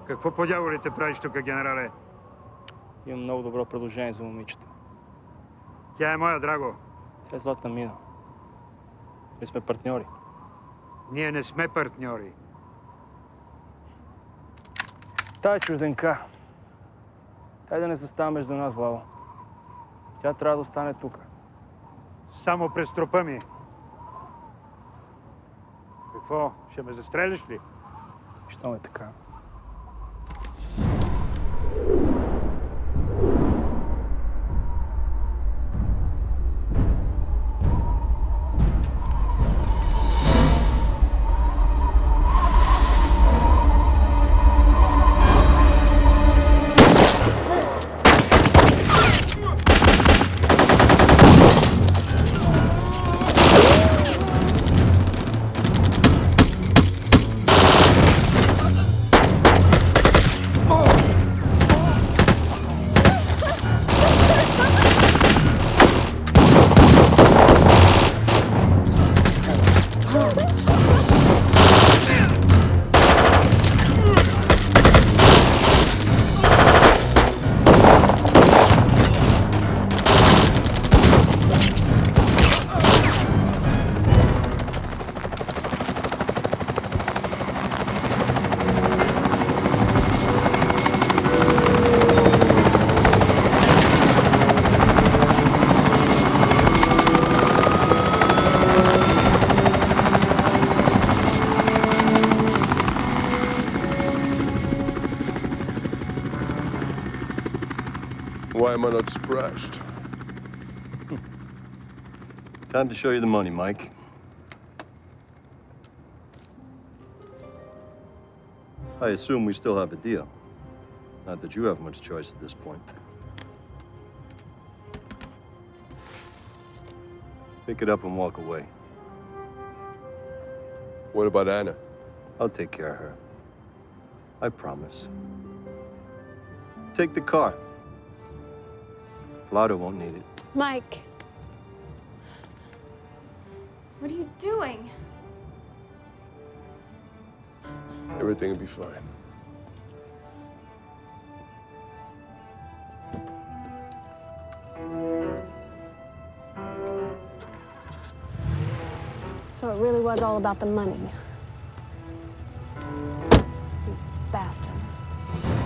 Какво по дяволите правиш тук, генерале? Имам много добро предложение за момичето. Тя е моя, драго. Тя е златна мина. Ние сме партньори. Ние не сме партньори. Тая е чужденка. Тай да не застава между нас, Вало. Тя трябва да остане тук. Само през трупа ми. Какво? Ще ме застрелиш ли? Що ме така? Why am I not surprised? Time to show you the money, Mike. I assume we still have a deal. Not that you have much choice at this point. Pick it up and walk away. What about Anna? I'll take care of her. I promise. Take the car. Lotto won't need it. Mike. What are you doing? Everything will be fine. So it really was all about the money. You bastard.